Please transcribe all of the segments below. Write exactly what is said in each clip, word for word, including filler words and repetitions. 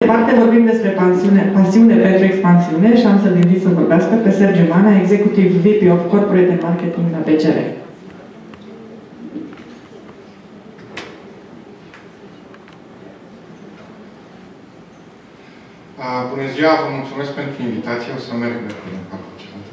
departe vorbim despre pasiune, pasiune pentru expansiune și am să-l invit să vorbească pe Sergiu Mana, Executive V P of Corporate and Marketing la B C R. Bună ziua, vă mulțumesc pentru invitație. O să merg de acolo în partea cealaltă.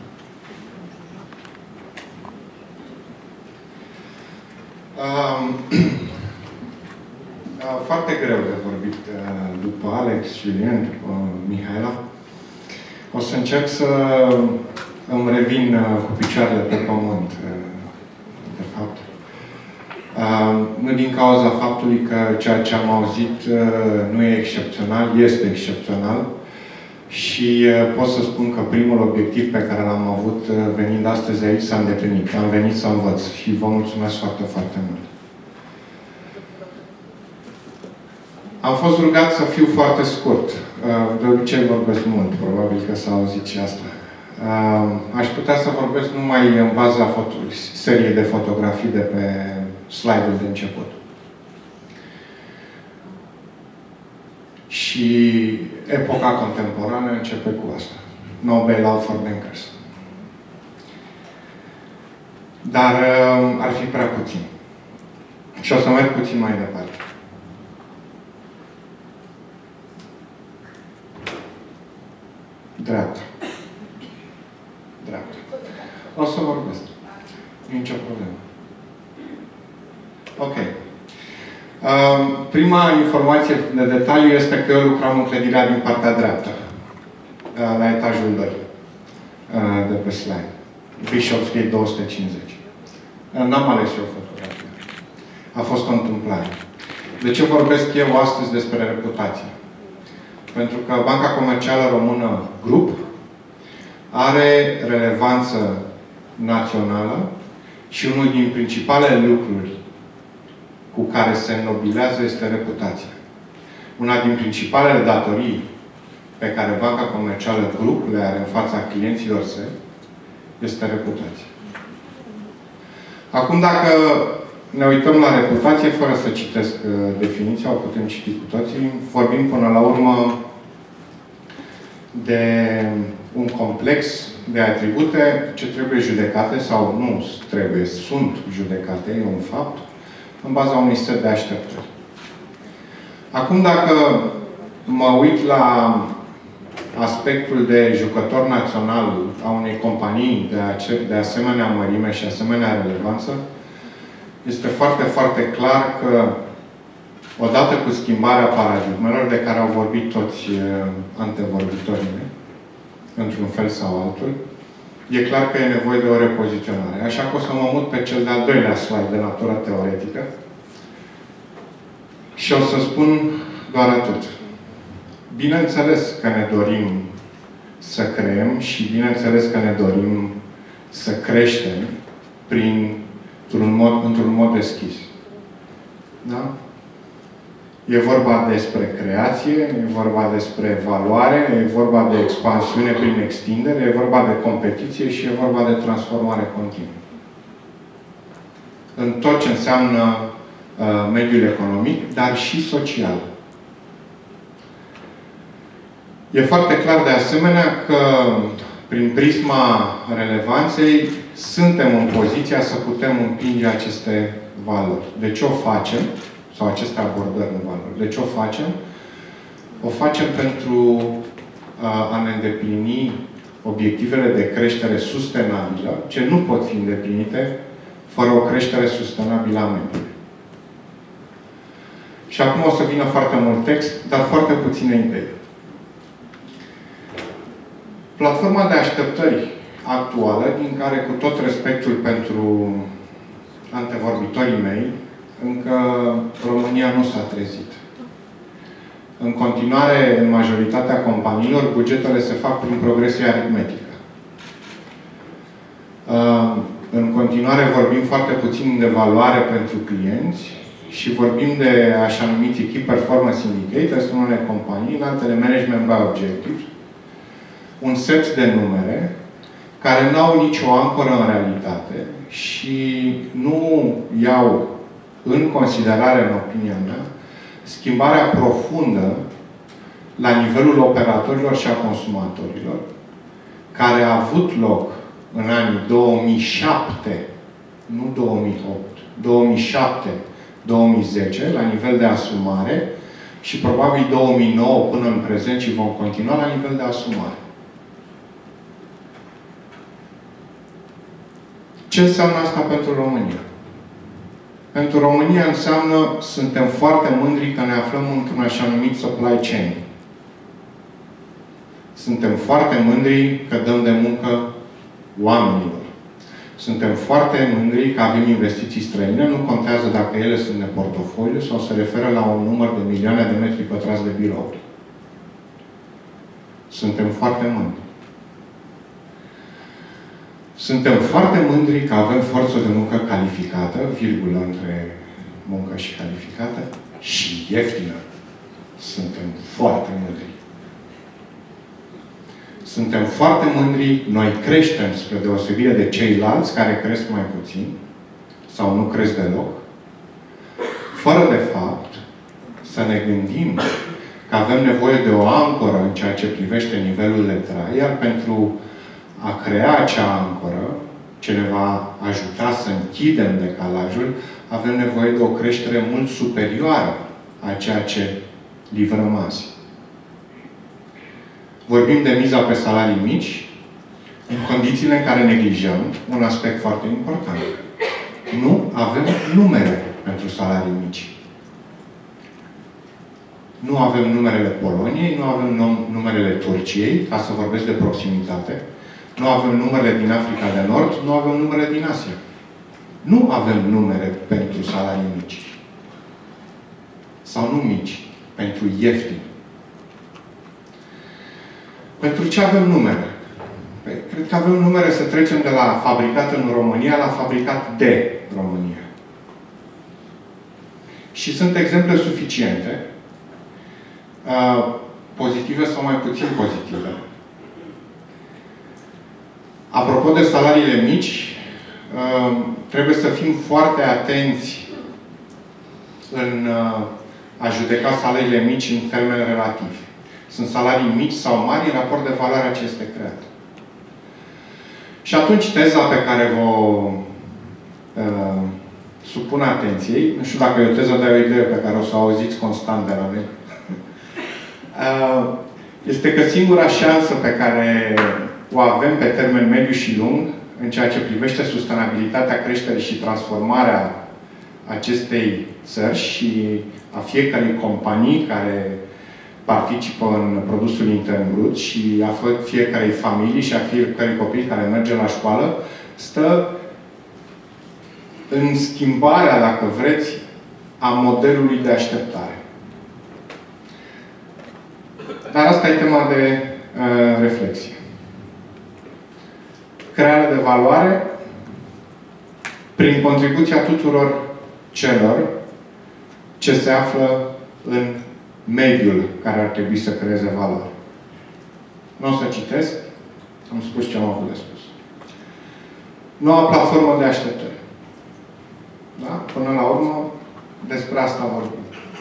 Foarte greu de vorbit după Alex, Julien, după Mihaela. O să încerc să îmi revin cu picioarele pe pământ, de fapt. Nu din cauza faptului că ceea ce am auzit nu e excepțional, este excepțional. Și pot să spun că primul obiectiv pe care l-am avut venind astăzi aici s-a îndeplinit. Am venit să învăț și vă mulțumesc foarte, foarte mult. Am fost rugat să fiu foarte scurt. De obicei vorbesc mult, probabil că s-a auzit și asta. Aș putea să vorbesc numai în baza seriei de fotografii de pe slide-ul de început. Și epoca contemporană începe cu asta. No bailout for bankers. Dar ar fi prea puțin. Și o să merg puțin mai departe. Dreapta. Dreapta. O să vorbesc. Nici o problemă. Ok. Uh, prima informație de detaliu este că eu lucram în clădirea din partea dreaptă. Uh, la etajul doi. Uh, de pe slide. Bishopsgate două sute cincizeci. Uh, N-am ales eu fotografia. A fost o întâmplare. De ce vorbesc eu astăzi despre reputație? Pentru că Banca Comercială Română Grup are relevanță națională și unul din principalele lucruri cu care se înnobilează este reputația. Una din principalele datorii pe care Banca Comercială Grup le are în fața clienților săi este reputația. Acum, dacă ne uităm la reputație, fără să citesc definiția, o putem citi cu toții, vorbim până la urmă de un complex de atribute ce trebuie judecate sau nu trebuie, sunt judecate, e un fapt, în baza unui set de așteptări. Acum, dacă mă uit la aspectul de jucător național a unei companii de, ace de asemenea mărime și asemenea relevanță, este foarte, foarte clar că odată cu schimbarea paradigmelor, de care au vorbit toți antevorbitorii mei, într-un fel sau altul, e clar că e nevoie de o repoziționare. Așa că o să mă mut pe cel de-al doilea slide de natură teoretică și o să spun doar atât. Bineînțeles că ne dorim să creăm și bineînțeles că ne dorim să creștem prin, într-un mod, într-un mod deschis. Da? E vorba despre creație, e vorba despre valoare, e vorba de expansiune prin extindere, e vorba de competiție și e vorba de transformare continuă. În tot ce înseamnă uh, mediul economic, dar și social. E foarte clar de asemenea că prin prisma relevanței suntem în poziția să putem împinge aceste valori. De ce o facem? Sau aceste abordări în valori. De ce o facem? O facem pentru a ne îndeplini obiectivele de creștere sustenabilă, ce nu pot fi îndeplinite fără o creștere sustenabilă a mediului. Și acum o să vină foarte mult text, dar foarte puține idei. Platforma de așteptări actuală, din care, cu tot respectul pentru antevorbitorii mei, încă România nu s-a trezit. În continuare, în majoritatea companiilor, bugetele se fac prin progresie aritmetică. În continuare, vorbim foarte puțin de valoare pentru clienți și vorbim de așa numiți Key Performance Indicators în unele companii, în altele Management by Objectives, un set de numere care nu au nicio ancoră în realitate și nu iau în considerare, în opinia mea, schimbarea profundă la nivelul operatorilor și a consumatorilor, care a avut loc în anii două mii șapte, nu două mii opt, două mii șapte două mii zece, la nivel de asumare, și probabil două mii nouă până în prezent și vom continua la nivel de asumare. Ce înseamnă asta pentru România? Pentru România înseamnă, suntem foarte mândri că ne aflăm într-un așa numit supply chain. Suntem foarte mândri că dăm de muncă oamenilor. Suntem foarte mândri că avem investiții străine, nu contează dacă ele sunt de portofoliu sau se referă la un număr de milioane de metri pătrați de birouri. Suntem foarte mândri. Suntem foarte mândri că avem forță de muncă calificată, virgulă între muncă și calificată, și ieftină. Suntem foarte mândri. Suntem foarte mândri, noi creștem spre deosebire de ceilalți care cresc mai puțin sau nu cresc deloc, fără de fapt să ne gândim că avem nevoie de o ancoră în ceea ce privește nivelul de trai, iar pentru a crea acea ancoră, ce ne va ajuta să închidem decalajul, avem nevoie de o creștere mult superioară a ceea ce livrăm azi. Vorbim de miza pe salarii mici, în condițiile în care neglijăm un aspect foarte important. Nu avem numere pentru salarii mici. Nu avem numerele Poloniei, nu avem numerele Turciei, ca să vorbesc de proximitate. Nu avem numerele din Africa de Nord, nu avem numere din Asia. Nu avem numere pentru salarii mici. Sau nu mici, pentru ieftini. Pentru ce avem numere? Păi, cred că avem numere să trecem de la fabricat în România la fabricat de România. Și sunt exemple suficiente, uh, pozitive sau mai puțin pozitive. Apropo de salariile mici, uh, trebuie să fim foarte atenți în uh, a judeca salariile mici în termeni relativi. Sunt salarii mici sau mari în raport de valoarea ce este creat. Și atunci teza pe care vă uh, supun atenției, nu știu dacă e o teză, dar e o idee pe care o să o auziți constant de la mine, uh, este că singura șansă pe care o avem pe termen mediu și lung, în ceea ce privește sustenabilitatea creșterii și transformarea acestei țări și a fiecărei companii care participă în produsul intern brut și a fiecarei familii și a fiecărui copil care merge la școală, stă în schimbarea, dacă vreți, a modelului de așteptare. Dar asta e tema de uh, reflexie. Crearea de valoare prin contribuția tuturor celor ce se află în mediul care ar trebui să creeze valoare. Nu o să citesc. Am spus ce am avut de spus. Noua platformă de așteptări. Da? Până la urmă, despre asta vorbim.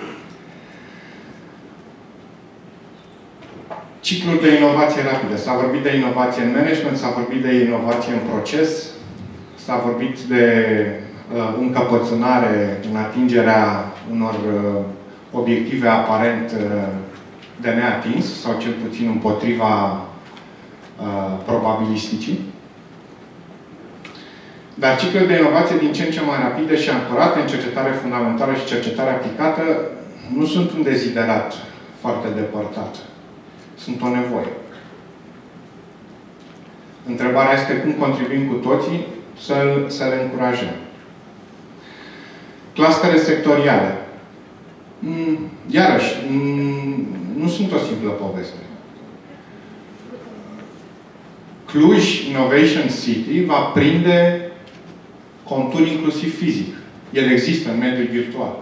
Ciclul de inovație rapidă. S-a vorbit de inovație în management, s-a vorbit de inovație în proces, s-a vorbit de uh, încăpățânare în atingerea unor uh, obiective aparent uh, de neatins, sau cel puțin împotriva uh, probabilisticii. Dar ciclul de inovație din ce în ce mai rapide și ancorate în cercetare fundamentală și cercetare aplicată nu sunt un deziderat foarte depărtat. Sunt o nevoie. Întrebarea este cum contribuim cu toții să, să le încurajăm. Clustere sectoriale. Iarăși, nu sunt o simplă poveste. Cluj Innovation City va prinde contur inclusiv fizic. El există în mediul virtual.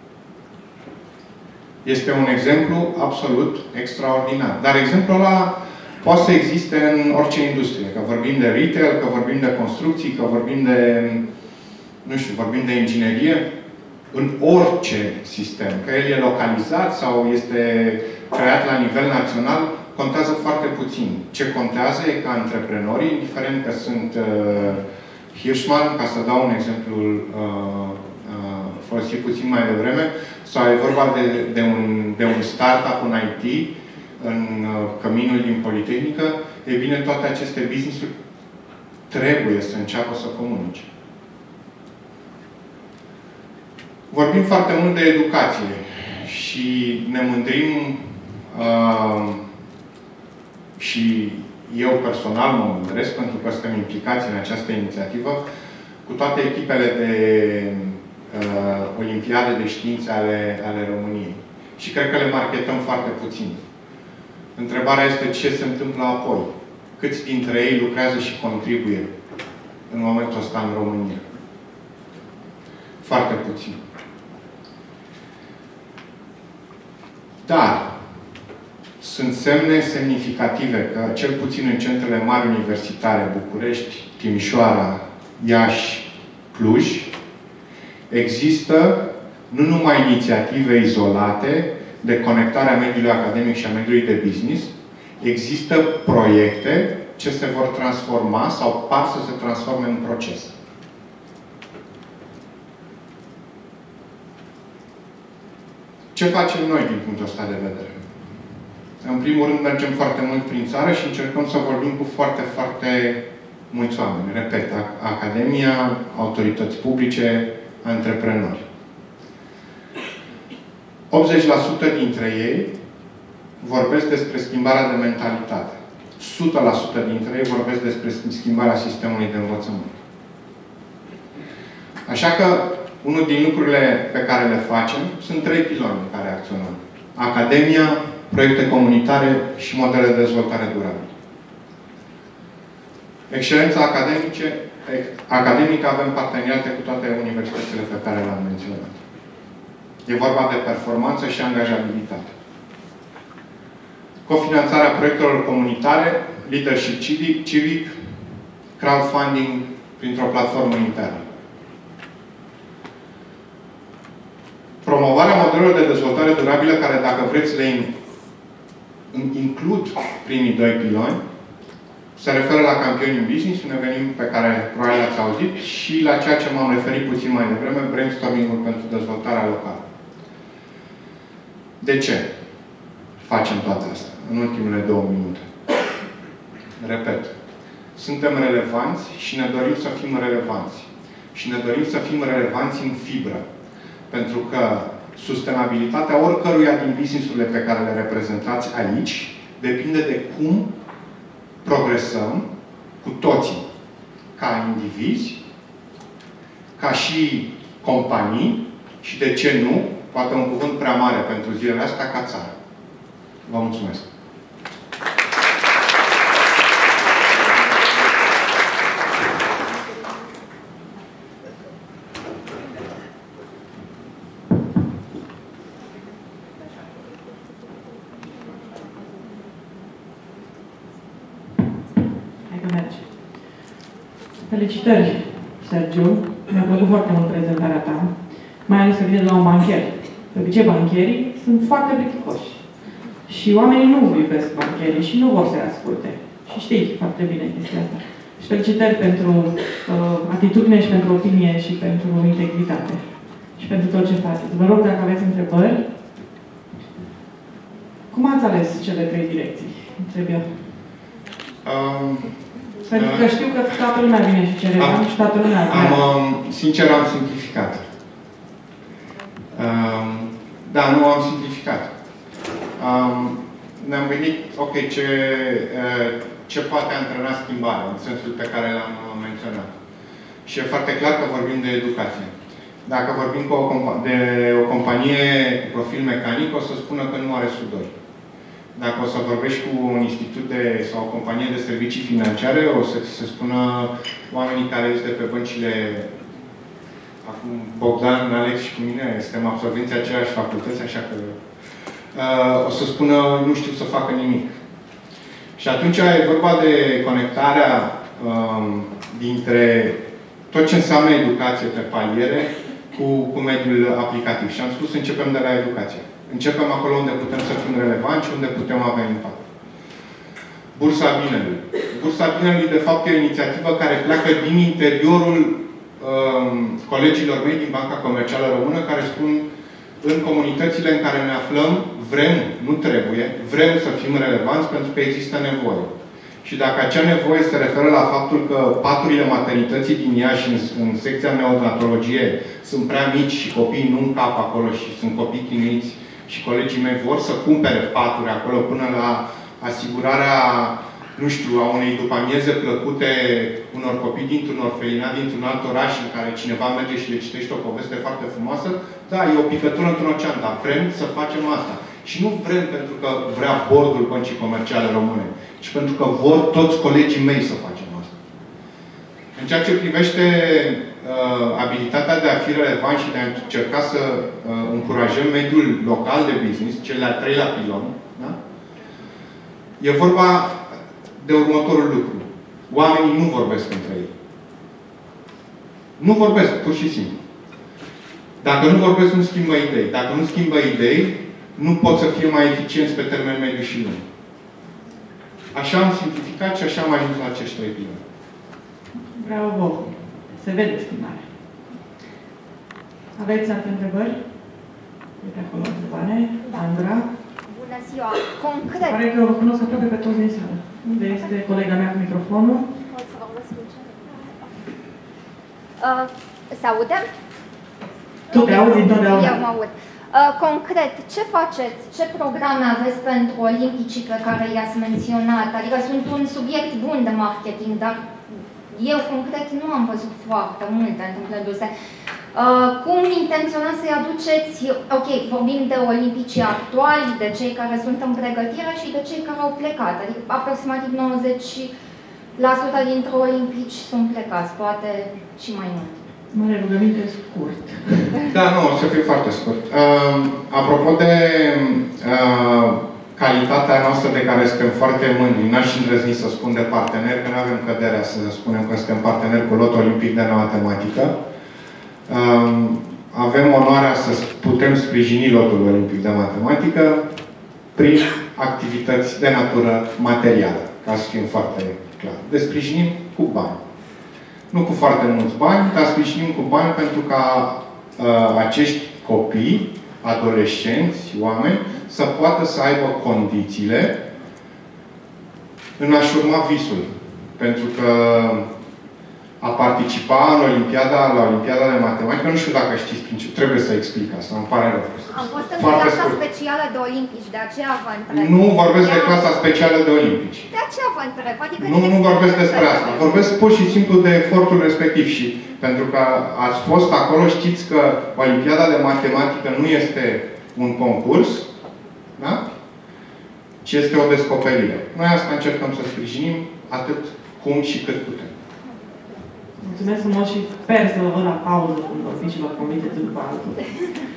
Este un exemplu absolut extraordinar. Dar exemplul ăla poate să existe în orice industrie. Că vorbim de retail, că vorbim de construcții, că vorbim de, nu știu, vorbim de inginerie. în orice sistem, că el e localizat sau este creat la nivel național, contează foarte puțin. Ce contează e ca antreprenorii, indiferent că sunt uh, Hirschman, ca să dau un exemplu uh, uh, folosit puțin mai devreme, sau e vorba de, de, un, de un startup în I T, în uh, căminul din Politehnică, e bine, toate aceste business-uri trebuie să înceapă să comunice. Vorbim foarte mult de educație și ne mândrim uh, și eu personal mă mândresc pentru că suntem implicați în această inițiativă cu toate echipele de uh, Olimpiade de Științe ale, ale României. Și cred că le marketăm foarte puțin. Întrebarea este ce se întâmplă apoi. Câți dintre ei lucrează și contribuie în momentul ăsta în România? Foarte puțin. Dar sunt semne semnificative că, cel puțin în centrele mari universitare, București, Timișoara, Iași, Cluj, există nu numai inițiative izolate de conectarea mediului academic și a mediului de business, există proiecte ce se vor transforma sau par să se transforme în proces. Ce facem noi din punctul ăsta de vedere? În primul rând, mergem foarte mult prin țară și încercăm să vorbim cu foarte, foarte mulți oameni. Repet, academia, autorități publice, antreprenori. optzeci la sută dintre ei vorbesc despre schimbarea de mentalitate. o sută la sută dintre ei vorbesc despre schimbarea sistemului de învățământ. Așa că, unul din lucrurile pe care le facem sunt trei piloni în care acționăm. Academia, proiecte comunitare și modele de dezvoltare durabilă. Excelența academice, academică avem parteneriate cu toate universitățile pe care le-am menționat. E vorba de performanță și angajabilitate. Cofinanțarea proiectelor comunitare, leadership civic, civic crowdfunding printr-o platformă internă. Promovarea modelelor de dezvoltare durabilă, care, dacă vreți, le includ primii doi piloni, se referă la campioni în business, un eveniment pe care probabil ați auzit, și la ceea ce m-am referit puțin mai devreme, brainstorming-ul pentru dezvoltarea locală. De ce facem toate astea în ultimele două minute? Repet. Suntem relevanți și ne dorim să fim relevanți. Și ne dorim să fim relevanți în fibră. Pentru că sustenabilitatea oricăruia din business-urile pe care le reprezentați aici depinde de cum progresăm cu toții, ca indivizi, ca și companii și, de ce nu, poate un cuvânt prea mare pentru zilele astea, ca țară. Vă mulțumesc! Felicitări, Sergiu. Mi-a plăcut foarte mult prezentarea ta. Mai ales să vine de la un bancher. De obicei, bancherii sunt foarte plicticoși. Și oamenii nu iubesc bancherii și nu vor să-i asculte. Și știi foarte bine chestia asta. Și felicitări pentru uh, atitudine și pentru opinie și pentru integritate. Și pentru tot ce faceți. Vă rog, dacă aveți întrebări, cum ați ales cele trei direcții? Întreb eu. Um... Pentru că știu că toată lumea vine și cere bani și toată lumea vrea. Am, um, sincer, am simplificat. Um, da, nu am simplificat. Um, ne-am gândit, ok, ce, uh, ce poate antrena schimbarea, în sensul pe care l-am menționat. Și e foarte clar că vorbim de educație. Dacă vorbim cu o de o companie cu profil mecanic, o să spună că nu are sudori. Dacă o să vorbești cu un institut de, sau o companie de servicii financiare, o să ți se spună oamenii care este pe băncile, acum Bogdan, Alex și cu mine, suntem absolvenții aceleași facultăți, așa că uh, o să spună nu știu să facă nimic. Și atunci e vorba de conectarea um, dintre tot ce înseamnă educație pe paliere cu cu, cu mediul aplicativ. Și am spus, începem de la educație. Începem acolo unde putem să fim relevanți și unde putem avea impact. Bursa Binelui. Bursa Binelui, de fapt, e o inițiativă care pleacă din interiorul um, colegilor mei din Banca Comercială Română, care spun, în comunitățile în care ne aflăm, vrem, nu trebuie, vrem să fim relevanți pentru că există nevoie. Și dacă acea nevoie se referă la faptul că paturile maternității din Iași, în, în secția neonatologie, sunt prea mici și copiii nu încap acolo și sunt copii chinuiți și colegii mei vor să cumpere paturi acolo până la asigurarea, nu știu, a unei după-amieze plăcute unor copii dintr-un orfelinat, dintr-un alt oraș în care cineva merge și le citește o poveste foarte frumoasă, da, e o picătură într-un ocean, dar vrem să facem asta. Și nu vrem pentru că vrea bordul Băncii Comerciale Române, ci pentru că vor toți colegii mei să facem asta. În ceea ce privește uh, abilitatea de a fi relevant și de a încerca să uh, încurajăm mediul local de business, cel de-al treilea pilon, da? E vorba de următorul lucru. Oamenii nu vorbesc între ei. Nu vorbesc, pur și simplu. Dacă nu vorbesc, nu schimbă idei. Dacă nu schimbă idei, nu pot să fie mai eficienți pe termen mediu și lung. Așa am simplificat și așa am ajuns la acești trei piloni. Bravo! Se vede schimbarea. Aveți alte întrebări? Uite acolo întrebare. Andra. Bună ziua! Concret. Pare că vă cunosc aproape pe toți din sală. Unde este colega mea cu microfonul? Pot să vorbesc cu ce? Uh, se aude? Tu te auzi întotdeauna. Eu mă aud. Uh, concret, ce faceți? Ce programe aveți pentru olimpicii pe care i-ați menționat? Adică sunt un subiect bun de marketing, dar eu concret nu am văzut foarte multe întâmplându-se. Uh, cum intenționați să-i aduceți, ok, vorbim de olimpicii actuali, de cei care sunt în pregătire și de cei care au plecat. Adică aproximativ nouăzeci la sută dintre olimpici sunt plecați, poate și mai mult. Mare rugăminte scurt. Da, nu, o să fie foarte scurt. Uh, apropo de uh, calitatea noastră de care suntem foarte mândri, n-aș îndrăzni să spun de partener, că nu avem căderea să spunem că suntem parteneri cu Lotul Olimpic de Matematică. Uh, avem onoarea să putem sprijini Lotul Olimpic de Matematică prin activități de natură materială, ca să fim foarte clar. De sprijinim cu bani. Nu cu foarte mulți bani, dar sprijinim cu bani pentru ca uh, acești copii, adolescenți, oameni, să poată să aibă condițiile în a-și urma visul. Pentru că a participa în Olimpiada, la Olimpiada de Matematică, nu știu dacă știți prin ce, trebuie să explic asta, îmi pare rău. Am fost în Foarte clasa scurt. specială de olimpici, de aceea vă întreb. Nu vorbesc de clasa specială de olimpici. De aceea vă întreb. Adică nu, nu vorbesc despre asta. Vorbesc pur și simplu de efortul respectiv. Și pentru că ați fost acolo, știți că Olimpiada de Matematică nu este un concurs, da? Ci este o descoperire. Noi asta încercăm să sprijinim atât cum și cât putem. Mulțumesc frumos și sper să vă văd la pauză când o fi și vă convingeți după altul.